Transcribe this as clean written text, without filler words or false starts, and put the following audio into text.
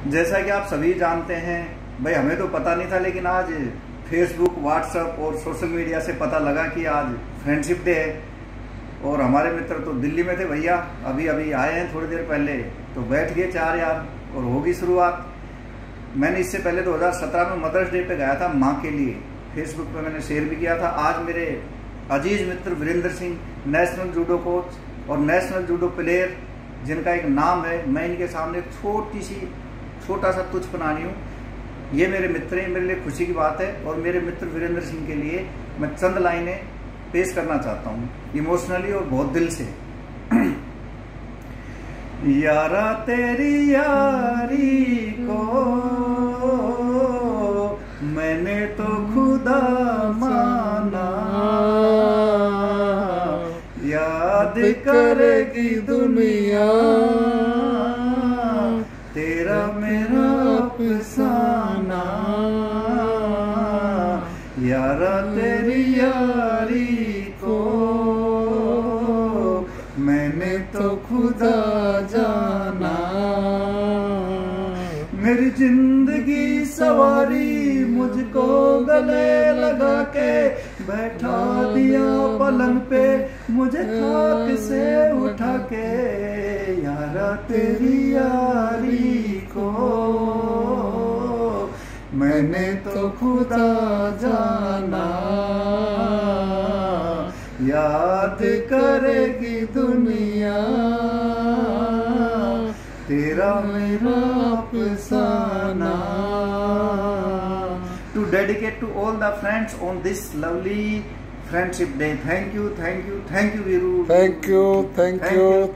जैसा कि आप सभी जानते हैं भाई, हमें तो पता नहीं था, लेकिन आज फेसबुक, व्हाट्सएप और सोशल मीडिया से पता लगा कि आज फ्रेंडशिप डे है। और हमारे मित्र तो दिल्ली में थे भैया, अभी अभी आए हैं थोड़ी देर पहले, तो बैठ गए चार यार और होगी शुरुआत। मैंने इससे पहले 2017 में मदर्स डे पे गया था माँ के लिए, फेसबुक पे मैंने शेयर भी किया था। आज मेरे अजीज मित्र Virendra Singh, national judo coach और नेशनल जूडो प्लेयर, जिनका एक नाम है, मैं इनके सामने छोटा सा तुच्छ प्राणी हूँ। ये मेरे मित्र हैं, मेरे लिए खुशी की बात है। और मेरे मित्र वीरेंद्र सिंह के लिए मैं चंद लाइनें पेश करना चाहता हूँ इमोशनली और बहुत दिल से। यारा तेरी यारी को मैंने तो खुदा माना, याद करेगी दुनिया तेरा मेरा अफसाना। यारा तेरी यारी को मैंने तो खुदा जाना। मेरी जिंदगी सवारी मुझको गले लगा के बैठा दिया पलंग पे, मुझे खाक से उठा के। यारा तेरी यारी को मैंने तो खुदा जाना, याद करेगी दुनिया तेरा मेरा अफसाना। To dedicate to all the friends on this lovely friendship day. Thank you, Viru. Thank you.